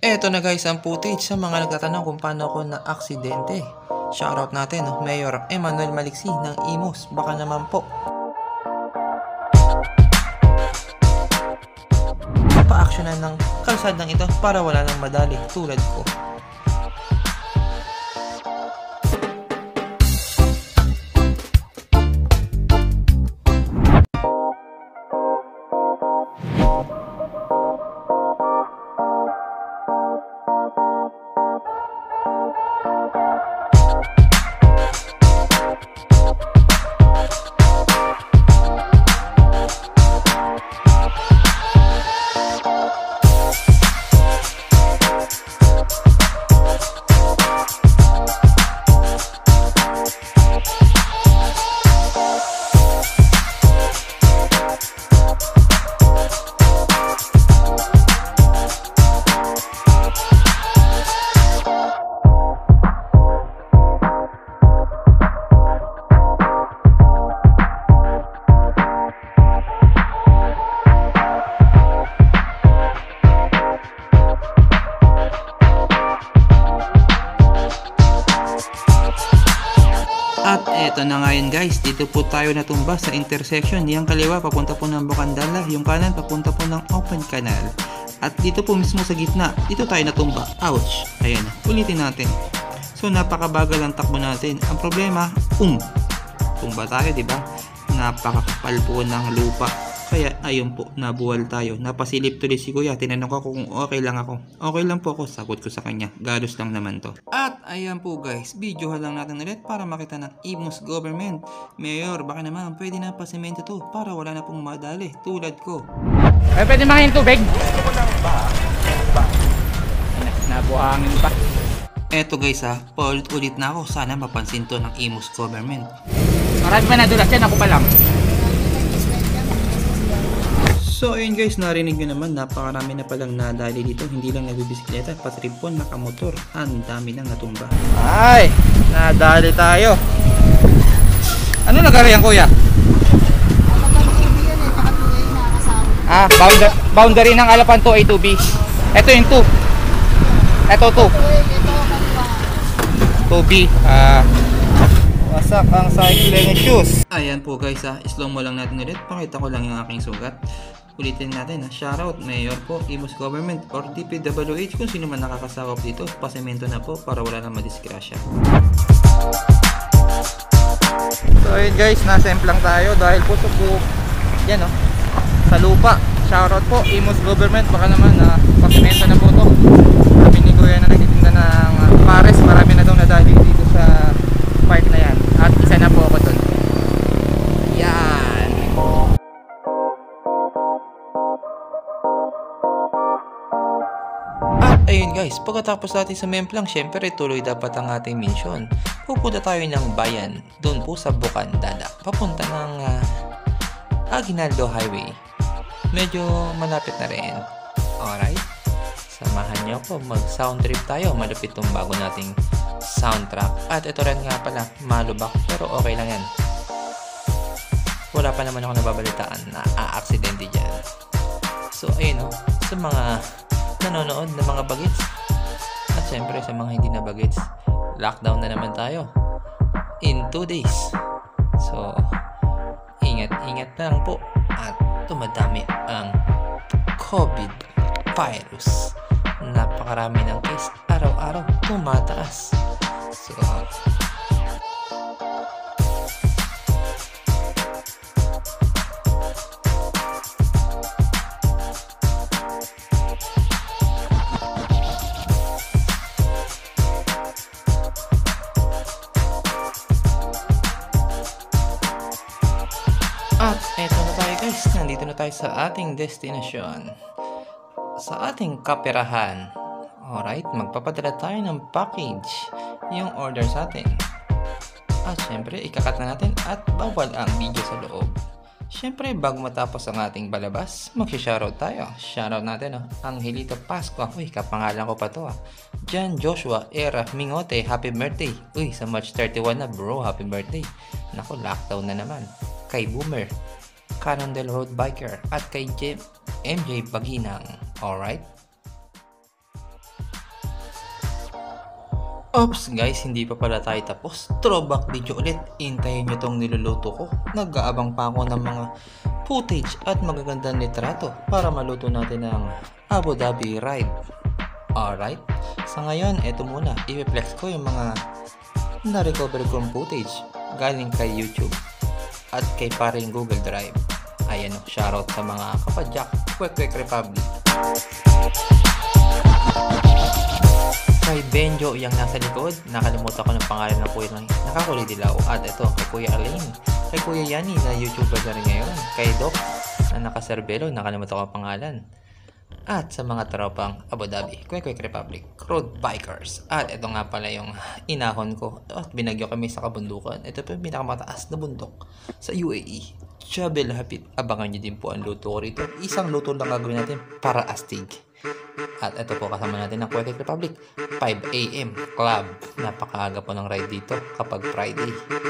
Eto na guys ang footage sa mga nagtatanong kung paano ako na-aksidente. Shoutout natin, Mayor Emmanuel Maliksi ng Imus. Baka naman po. Pa-actionan ng kalsadang ito para wala nang madali tulad ko. At eto na nga yun guys, dito po tayo natumba sa intersection. Yung kaliwa papunta po ng Bukandala, yung kanan papunta po ng Open Canal. At dito po mismo sa gitna, dito tayo natumba. Ouch! Ayan, ulitin natin. So napakabagal ang takbo natin. Ang problema, tumba tayo, diba? Napakakapal po ng lupa. Kaya ayun po, nabuwal tayo. Napasilip tuloy si kuya. Tinanong ko kung okay lang ako. Okay lang po ako, sagot ko sa kanya. Galos lang naman to. At ayan po guys, videohan lang natin ulit para makita ng Imus government. Mayor, baka naman pwede na pasimento to para wala na pong madali tulad ko. Ay, pwede makain tubig? Nabuhangin pa. Eto guys paulit-ulit na ako. Sana mapansin to ng Imus government. Marami pa nadulas yan, ako pa lang. So ayun guys, narinig nyo naman, napakarami na palang nadali dito. Hindi lang nagbibisikleta, patripon, nakamotor. Ang dami nang natumba. Ay, nadali tayo. Ano lagari yan kuya? Boundary ng Alapan 2A 2B. Ito yung 2. Ito 2. 2B. Wasak ang cycling shoes. Ayan po guys slow mo lang natin ulit. Pakita ko lang yung aking sugat. Ulitin natin shoutout Mayor po, Imus Government or DPWH kung sino man nakakasakop dito. Pasemento na po para wala na madisgrasya. So ayun guys, nasemplang tayo dahil po yan sa lupa. Shoutout po Imus Government, baka naman pasemento na po to. Sabi ni kuya na nagtitinda ng pares, marami na daw nadali dito sa park na yan. At isa na po ako dun. Yan. At ayun guys, pagkatapos natin sa Memplang, syempre tuloy dapat ang ating mission. Pupunta tayo ng bayan, doon po sa Bukandala, papunta ng Aguinaldo Highway. Medyo malapit na rin. Alright? Samahan niyo ako, mag sound trip tayo. Malupit tong bago nating soundtrack. At ito rin nga pala, malubak pero okay lang yan. Wala pa naman ako nababalitaan na aaksidente dyan. So ayun sa mga nanonood na mga bagets at syempre sa mga hindi na bagets, lockdown na naman tayo in 2 days. So ingat lang po at tumadami ang COVID virus. Napakarami ng case, araw-araw tumataas. So at eto na tayo guys, nandito na tayo sa ating destinasyon, sa ating kaperahan. Alright, magpapadala tayo ng package, yung order sa atin. At syempre, ikakat na natin at bawal ang video sa loob. Syempre, bago matapos ang ating balabas, mag-shoutout tayo. Shoutout natin Angelito Pascua. Uy, kapangalan ko pa to John Joshua Era Mingote, happy birthday. Uy, sa March 31 na bro, happy birthday. Naku, lockdown na naman. Kay Boomer, Canondel Road Biker, at kay MJ Baginang. Alright? Ops guys, hindi pa pala tayo tapos. Throwback video ulit. Intayin nyo tong niluluto ko. Nag-aabang pa ako ng mga footage at magagandang litrato para maluto natin ang Abu Dhabi ride. Alright, sa ngayon, eto muna. I-flex ko yung mga na-recover kong footage galing kay YouTube at kay paring Google Drive. Ayan o, shoutout sa mga kapadyak, Kwek Republic. Kay Benjo yung nasa likod, nakalimutan ko ng pangalan ng kuya ng nakakuli dilaw. At ito, kay Kuya Alain, kay Kuya Yani na YouTuber na rin ngayon, kay Doc na nakaserbelo, nakalimutan ko ang pangalan. At sa mga tropang Abu Dhabi, Kwek Republic, Road Bikers. At ito nga pala yung inahon ko at binagyo kami sa kabundukan. Ito po yung pinakamataas na bundok sa UAE, Jabal Hapit. Abangan nyo din po ang luto ko rito. Isang luto lang gagawin natin para astig. At ito po kasama natin ng Kwek Republic, 5 AM Club. Napakaaga po ng ride dito kapag Friday.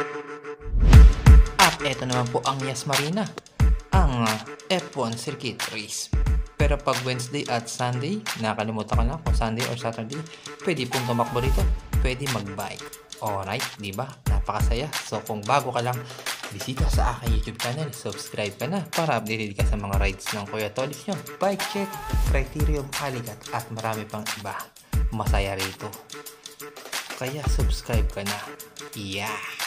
At ito naman po ang Yas Marina, ang F1 Circuit Race. Pero pag Wednesday at Sunday, nakalimutan ko na kung Sunday or Saturday, pwede pong tumakbo rito, pwede mag-bike. Alright, diba? Napakasaya. So kung bago ka lang, bisita sa aking YouTube channel, subscribe ka na para updated ka sa mga rides ng Kuya Tolis nyo. Bike check, criterium, aligat, at marami pang iba. Masaya rito. Kaya subscribe ka na. Yeah!